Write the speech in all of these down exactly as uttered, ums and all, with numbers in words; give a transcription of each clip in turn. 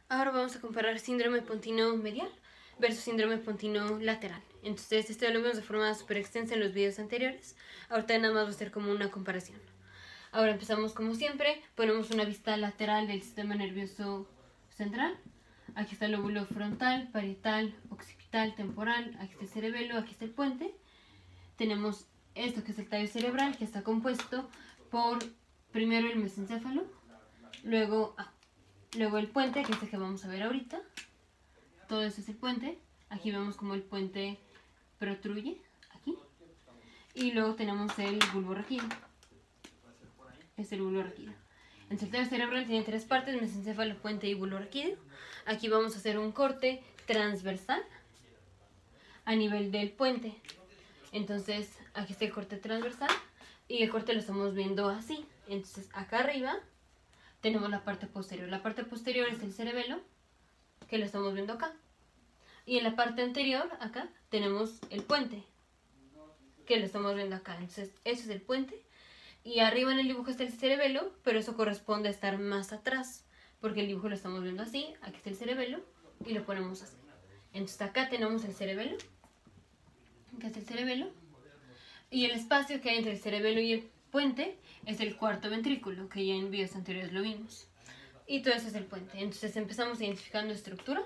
Ahora vamos a comparar síndrome pontino medial versus síndrome pontino lateral. Entonces, esto lo vimos de forma súper extensa en los videos anteriores. Ahorita nada más va a ser como una comparación. Ahora empezamos como siempre. Ponemos una vista lateral del sistema nervioso central. Aquí está el lóbulo frontal, parietal, occipital, temporal. Aquí está el cerebelo, aquí está el puente. Tenemos esto que es el tallo cerebral, que está compuesto por primero el mesencéfalo, luego, ah, luego el puente, que es el que vamos a ver ahorita. Todo eso es el puente. Aquí vemos como el puente protruye, aquí. Y luego tenemos el bulbo raquídeo. Es el bulbo raquídeo. El tallo cerebral tiene tres partes: mesencéfalo, puente y bulbo raquídeo. Aquí vamos a hacer un corte transversal a nivel del puente. Entonces, aquí está el corte transversal y el corte lo estamos viendo así. Entonces, acá arriba tenemos la parte posterior. La parte posterior es el cerebelo, que lo estamos viendo acá. Y en la parte anterior, acá, tenemos el puente, que lo estamos viendo acá. Entonces, eso es el puente. Y arriba en el dibujo está el cerebelo, pero eso corresponde a estar más atrás, porque el dibujo lo estamos viendo así. Aquí está el cerebelo y lo ponemos así. Entonces, acá tenemos el cerebelo. Acá está el cerebelo. Y el espacio que hay entre el cerebelo y el puente es el cuarto ventrículo, que ya en videos anteriores lo vimos. Y todo eso es el puente. Entonces empezamos identificando estructuras.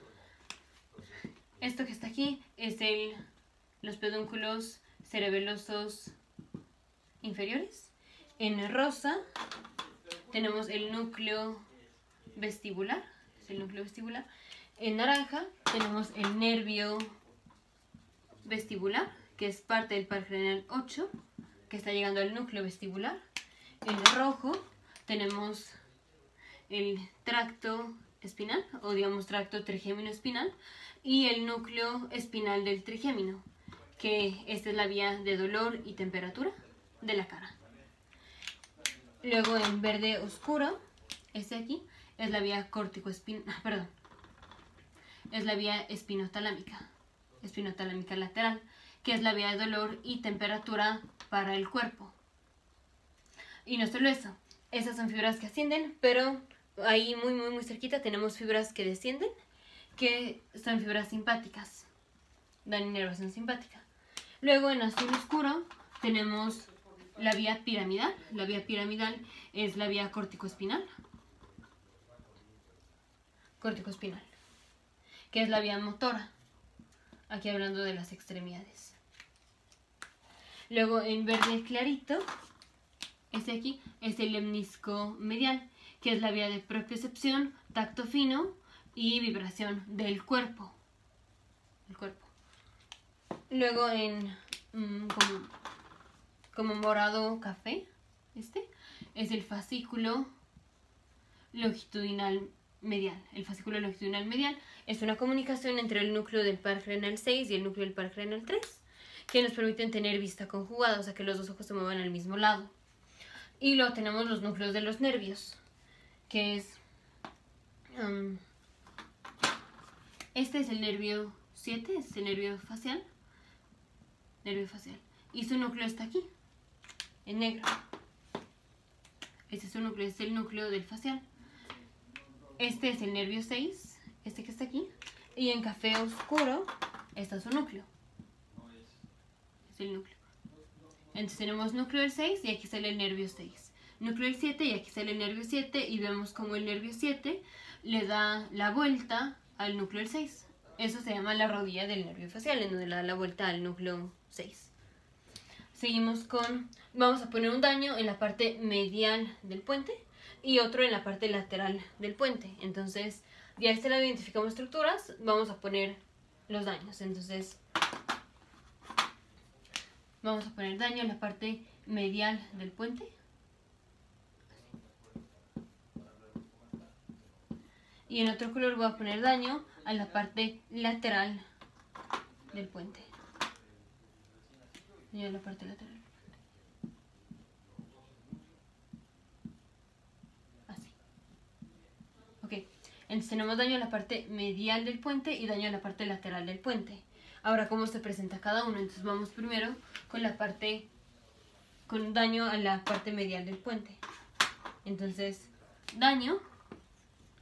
Esto que está aquí es el, los pedúnculos cerebelosos inferiores. En rosa tenemos el núcleo vestibular. Es el núcleo vestibular. En naranja tenemos el nervio vestibular, que es parte del par craneal ocho, que está llegando al núcleo vestibular. En rojo tenemos el tracto espinal, o digamos tracto trigémino espinal, y el núcleo espinal del trigémino, que esta es la vía de dolor y temperatura de la cara. Luego en verde oscuro, este aquí, es la vía corticoespinal, perdón, es la vía espinotalámica, espinotalámica lateral, que es la vía de dolor y temperatura para el cuerpo. Y no solo eso, esas son fibras que ascienden, pero ahí muy muy muy cerquita tenemos fibras que descienden, que son fibras simpáticas, dan inervación simpática. Luego en azul oscuro tenemos la vía piramidal. La vía piramidal es la vía corticoespinal, corticoespinal, que es la vía motora, aquí hablando de las extremidades. Luego en verde clarito, este aquí es el lemnisco medial, que es la vía de propiocepción, tacto fino y vibración del cuerpo. El cuerpo. Luego en mmm, como, como morado café, este es el fascículo longitudinal medial. El fascículo longitudinal medial es una comunicación entre el núcleo del par craneal seis y el núcleo del par craneal tres, que nos permiten tener vista conjugada, o sea que los dos ojos se muevan al mismo lado. Y luego tenemos los núcleos de los nervios, que es um, este es el nervio siete, este es el nervio facial, nervio facial, y su núcleo está aquí, en negro. Este es su núcleo, este es el núcleo del facial. Este es el nervio seis, este que está aquí, y en café oscuro está su núcleo. Es el núcleo. Entonces tenemos núcleo del seis y aquí sale el nervio seis. Núcleo del siete y aquí sale el nervio siete, y vemos como el nervio siete le da la vuelta al núcleo del seis. Eso se llama la rodilla del nervio facial, en donde le da la vuelta al núcleo seis. Seguimos con, vamos a poner un daño en la parte medial del puente y otro en la parte lateral del puente. Entonces, ya este lado identificamos estructuras, vamos a poner los daños. Entonces, vamos a poner daño en la parte medial del puente. Y en otro color voy a poner daño a la parte lateral del puente. Y a la parte lateral del puente. Así. Ok. Entonces tenemos daño a la parte medial del puente y daño a la parte lateral del puente. Ahora, ¿cómo se presenta cada uno? Entonces vamos primero con la parte, con daño a la parte medial del puente. Entonces, daño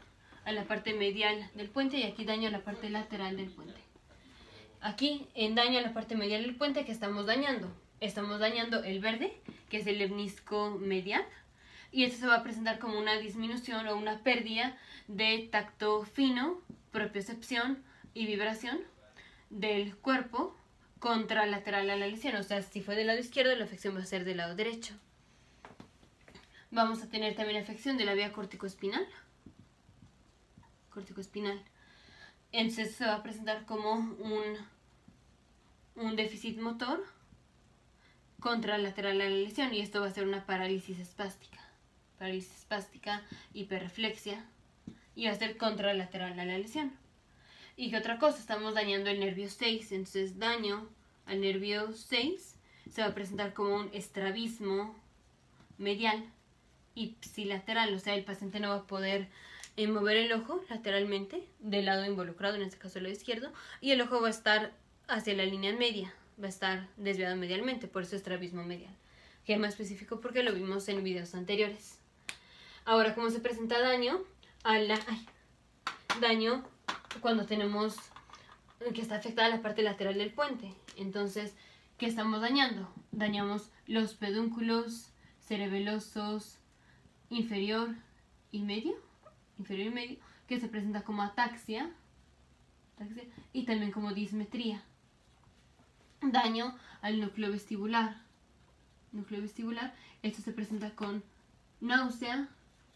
a la parte medial del puente y aquí daño a la parte lateral del puente. Aquí en daño a la parte medial del puente, ¿qué estamos dañando? Estamos dañando el verde, que es el lemnisco medial, y esto se va a presentar como una disminución o una pérdida de tacto fino, propiocepción y vibración del cuerpo contralateral a la lesión. O sea, si fue del lado izquierdo, la afección va a ser del lado derecho. Vamos a tener también afección de la vía corticoespinal. Corticoespinal. Entonces se va a presentar como un, un déficit motor contralateral a la lesión y esto va a ser una parálisis espástica. Parálisis espástica, hiperreflexia y va a ser contralateral a la lesión. ¿Y qué otra cosa? Estamos dañando el nervio seis, entonces daño al nervio seis se va a presentar como un estrabismo medial ipsilateral, o sea, el paciente no va a poder eh, mover el ojo lateralmente del lado involucrado, en este caso el lado izquierdo, y el ojo va a estar hacia la línea media, va a estar desviado medialmente, por eso estrabismo medial, que es más específico porque lo vimos en videos anteriores. Ahora, ¿cómo se presenta daño? A la, ay, daño cuando tenemos que está afectada la parte lateral del puente. Entonces, ¿qué estamos dañando? Dañamos los pedúnculos cerebelosos inferior y medio, inferior y medio, que se presenta como ataxia, ataxia y también como dismetría. Daño al núcleo vestibular. Núcleo vestibular, esto se presenta con náusea,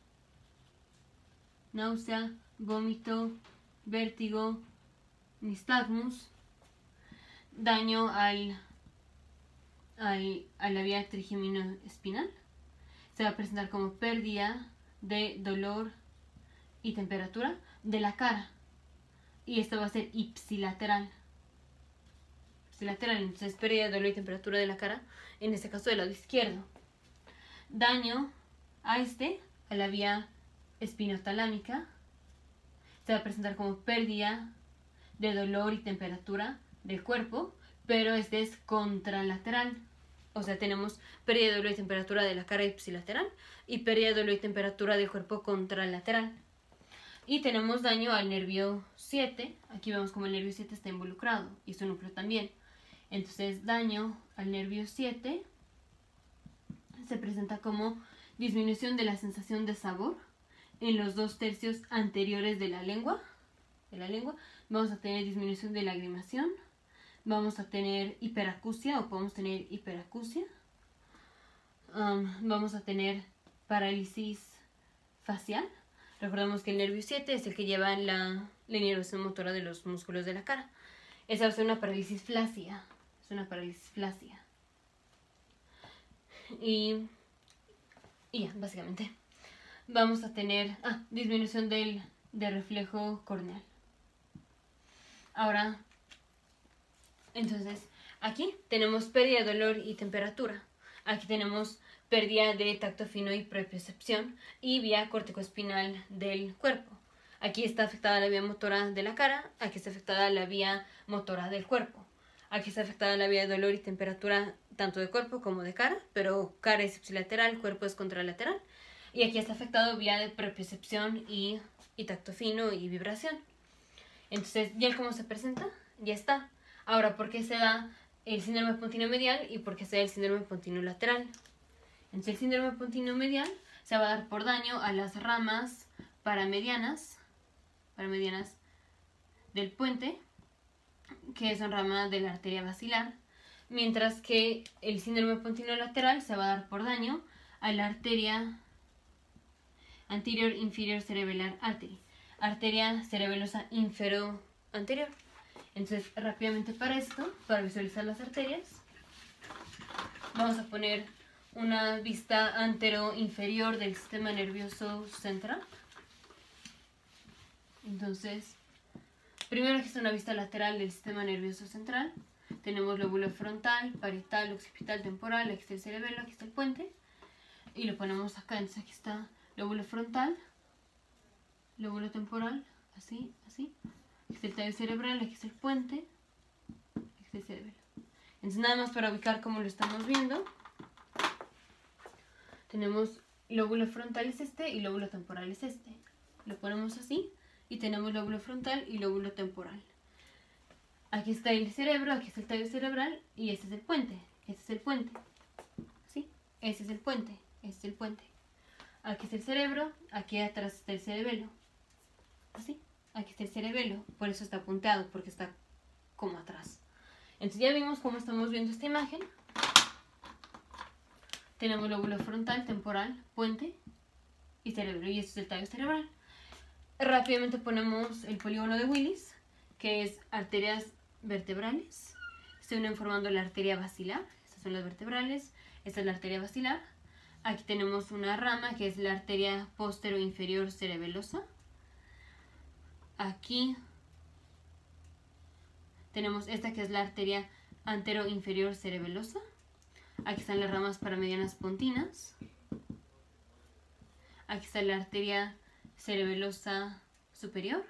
náusea, vómito, vértigo, nistagmus. Daño al, al, a la vía trigeminoespinal. Se va a presentar como pérdida de dolor y temperatura de la cara. Y esto va a ser ipsilateral. Ipsilateral, entonces pérdida de dolor y temperatura de la cara, en este caso del lado izquierdo. Daño a este, a la vía espinotalámica. Se va a presentar como pérdida de dolor y temperatura del cuerpo, pero este es contralateral. O sea, tenemos pérdida de dolor y temperatura de la cara ipsilateral y pérdida de dolor y temperatura del cuerpo contralateral. Y tenemos daño al nervio siete. Aquí vemos como el nervio siete está involucrado y su núcleo también. Entonces, daño al nervio siete se presenta como disminución de la sensación de sabor en los dos tercios anteriores de la lengua. De la lengua. Vamos a tener disminución de lagrimación. Vamos a tener hiperacusia o podemos tener hiperacusia. Um, vamos a tener parálisis facial. Recordemos que el nervio siete es el que lleva la, la inervación motora de los músculos de la cara. Esa va a ser una parálisis flácida. Es una parálisis flácida. Y, y ya, básicamente. Vamos a tener ah, disminución del, del reflejo corneal. Ahora, entonces, aquí tenemos pérdida de dolor y temperatura. Aquí tenemos pérdida de tacto fino y propiocepción y vía corticoespinal del cuerpo. Aquí está afectada la vía motora de la cara, aquí está afectada la vía motora del cuerpo. Aquí está afectada la vía de dolor y temperatura tanto de cuerpo como de cara, pero cara es ipsilateral, cuerpo es contralateral. Y aquí está afectado vía de propiocepción y, y tacto fino y vibración. Entonces, ¿ya cómo se presenta? Ya está. Ahora, ¿por qué se da el síndrome pontino medial y por qué se da el síndrome pontino lateral? Entonces, el síndrome pontino medial se va a dar por daño a las ramas paramedianas, paramedianas del puente, que son ramas de la arteria basilar, mientras que el síndrome pontino lateral se va a dar por daño a la arteria anterior inferior cerebellar artery, arteria cerebelosa inferior anterior. Entonces, rápidamente para esto, para visualizar las arterias, vamos a poner una vista antero-inferior del sistema nervioso central. Entonces, primero aquí está una vista lateral del sistema nervioso central. Tenemos lóbulo frontal, parietal, occipital, temporal, aquí está el cerebelo, aquí está el puente. Y lo ponemos acá, entonces aquí está lóbulo frontal, lóbulo temporal, así, así. Aquí está el tallo cerebral, aquí está el puente, aquí está el cerebelo. Entonces nada más para ubicar cómo lo estamos viendo. Tenemos lóbulo frontal es este y lóbulo temporal es este. Lo ponemos así. y tenemos lóbulo frontal y lóbulo temporal. Aquí está el cerebro, aquí está el tallo cerebral y este es el puente. Este es el puente. ¿Sí? Este es el puente. Este es el puente. Aquí está el cerebro, aquí atrás está el cerebelo. ¿Así? Aquí está el cerebelo, por eso está punteado, porque está como atrás. Entonces ya vimos cómo estamos viendo esta imagen. Tenemos lóbulo frontal, temporal, puente y cerebro, y este es el tallo cerebral. Rápidamente ponemos el polígono de Willis, que es arterias vertebrales. Se unen formando la arteria basilar. Estas son las vertebrales. Esta es la arteria basilar. Aquí tenemos una rama que es la arteria postero-inferior cerebelosa. Aquí tenemos esta que es la arteria antero-inferior cerebelosa. Aquí están las ramas paramedianas pontinas. Aquí está la arteria cerebelosa superior.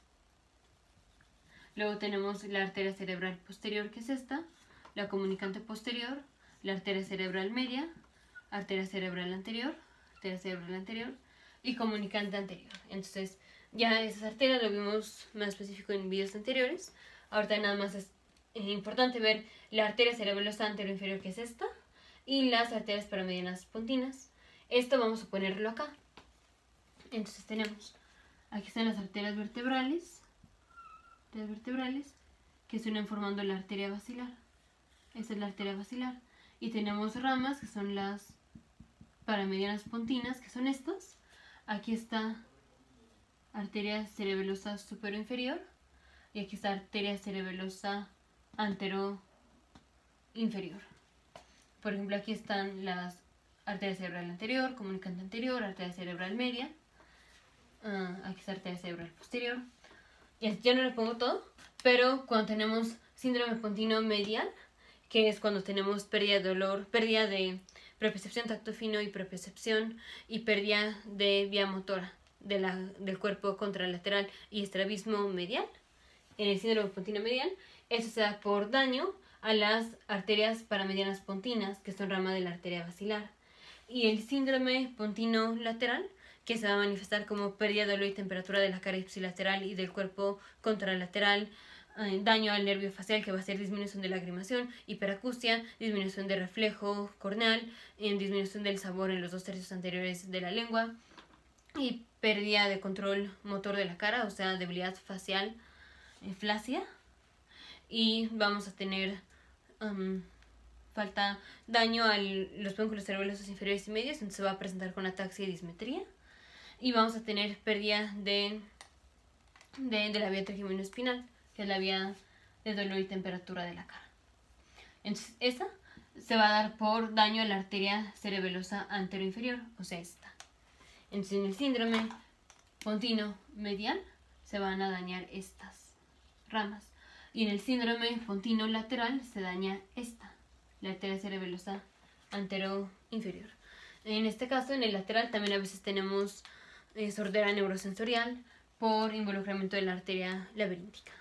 Luego tenemos la arteria cerebral posterior, que es esta, la comunicante posterior, la arteria cerebral media, arteria cerebral anterior, arteria cerebral anterior y comunicante anterior. Entonces, ya esas arterias lo vimos más específico en videos anteriores. Ahorita nada más es importante ver la arteria cerebelosa anteroinferior, que es esta, y las arterias paramedianas pontinas. Esto vamos a ponerlo acá. Entonces tenemos, aquí están las arterias vertebrales, arterias vertebrales que se unen formando la arteria basilar. Esta es la arteria basilar. Y tenemos ramas que son las paramedianas pontinas, que son estas. Aquí está arteria cerebelosa supero-inferior y aquí está arteria cerebelosa antero-inferior. Por ejemplo, aquí están las arteria cerebral anterior, comunicante anterior, arteria cerebral media. Uh, aquí está arteria cerebral posterior. Ya, ya no le pongo todo, pero cuando tenemos síndrome pontino medial, que es cuando tenemos pérdida de dolor, pérdida de propiocepción, tacto fino y propiocepción, y pérdida de vía motora de la, del cuerpo contralateral y estrabismo medial, en el síndrome pontino medial, eso se da por daño a las arterias paramedianas pontinas, que son rama de la arteria basilar. Y el síndrome pontino lateral, que se va a manifestar como pérdida de dolor y temperatura de la cara ipsilateral y del cuerpo contralateral, eh, daño al nervio facial, que va a ser disminución de lagrimación, hiperacusia, disminución de reflejo corneal, eh, disminución del sabor en los dos tercios anteriores de la lengua y pérdida de control motor de la cara, o sea, debilidad facial, eh, flácida. Y vamos a tener um, falta daño a los pedúnculos cerebelosos inferiores y medios, entonces se va a presentar con ataxia y dismetría. Y vamos a tener pérdida de, de, de la vía trigeminoespinal, que es la vía de dolor y temperatura de la cara. Entonces, esa se va a dar por daño a la arteria cerebelosa anteroinferior, o sea, esta. Entonces, en el síndrome pontino medial se van a dañar estas ramas. Y en el síndrome pontino lateral se daña esta, la arteria cerebelosa anteroinferior. En este caso, en el lateral también a veces tenemos eh, sordera neurosensorial por involucramiento de la arteria laberíntica.